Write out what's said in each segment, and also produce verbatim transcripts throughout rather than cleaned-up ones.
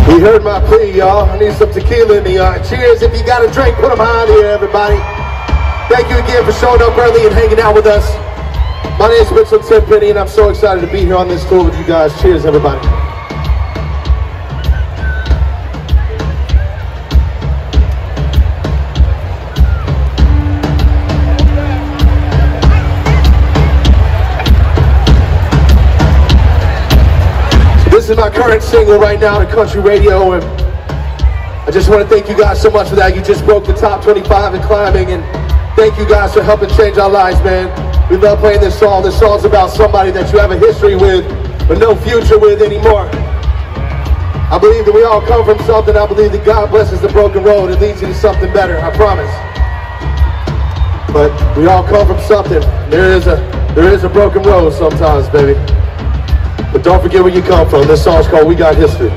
You heard my plea, y'all. I need some tequila in the yard. Cheers. If you got a drink, put them high in the air, everybody. Thank you again for showing up early and hanging out with us. My name is Mitchell Tenpenny, and I'm so excited to be here on this tour with you guys. Cheers, everybody. This is my current single right now to country radio, and I just want to thank you guys so much for that. You just broke the top twenty-five in climbing, and thank you guys for helping change our lives, man. We love playing this song. This song's about somebody that you have a history with, but no future with anymore. I believe that we all come from something. I believe that God blesses the broken road and leads you to something better, I promise. But we all come from something. There is a, there is a broken road sometimes, baby. But don't forget where you come from. This song's called We Got History.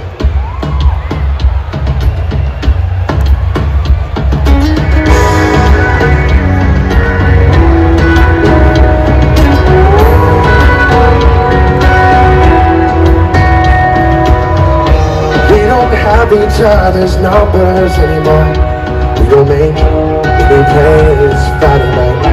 We don't have each other's numbers anymore. We don't make any plans Friday night.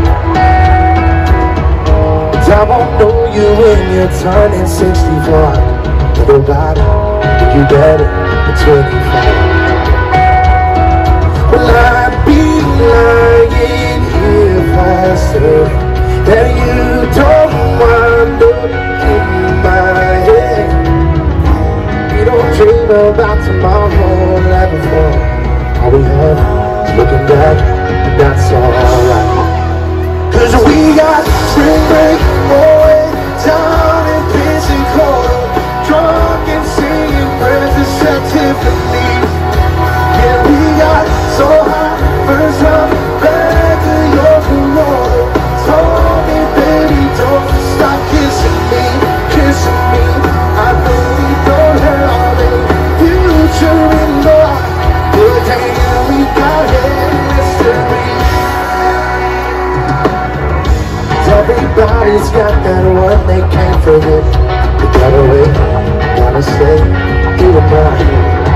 I won't know you when you're turning sixty-four. Nobody will you better than twenty-five. Well, I'd be lying if I said that you don't wind up in my head. We don't dream about tomorrow like before. All we have is looking back, and that's alright. Cause we got spring break away down in Pensacola, drunk and singing Mississippi symphonies. Yeah, we got so high, first round back to your Corolla. Told me, baby, don't stop kissing me, kissing me. I know we don't have a future in mind, but damn, we got history. Everybody's got that one they can't forget. You gotta wait, gotta stay, you and mine.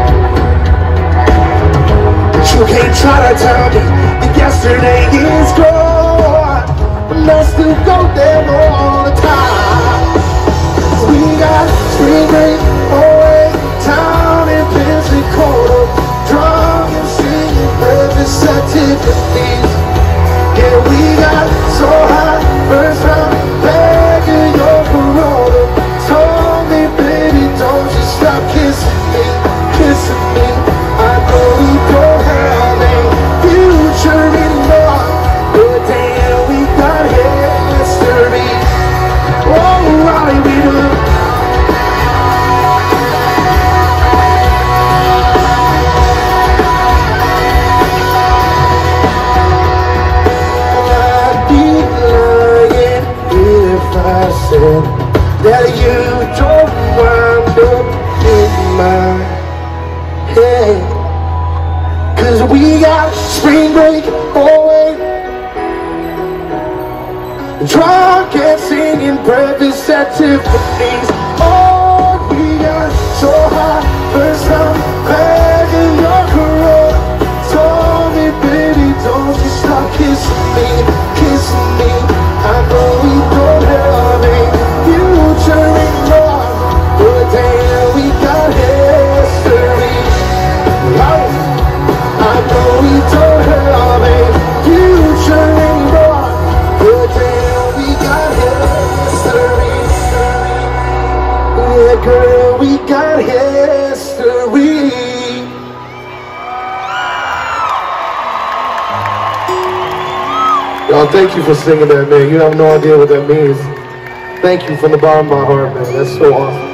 But you can't try to tell me that yesterday is gone, but let's still go there all the time. We got spring break away down in Pensacola, drunk and singing Mississippi symphonies. Yeah, we got so high, first round back in your Corolla. Told me, baby, don't you stop kissing me, kissing me. I know we don't have a future anymore, but damn, we got history. Oh, Raleigh, we do. I said that you don't wind up in my head. Cause we got spring break away, drunk and singing breakfast at Tiffany's. Oh, we got so high, first time back in your Corolla. Told me, baby, don't you stop kissing me, kissing me. I know we don't have a future anymore, but damn, we got history. I know we don't have a future anymore, but damn, we got history. Yeah, girl, we got history. Y'all, thank you for singing that, man. You have no idea what that means. Thank you from the bottom of my heart, man. That's so awesome.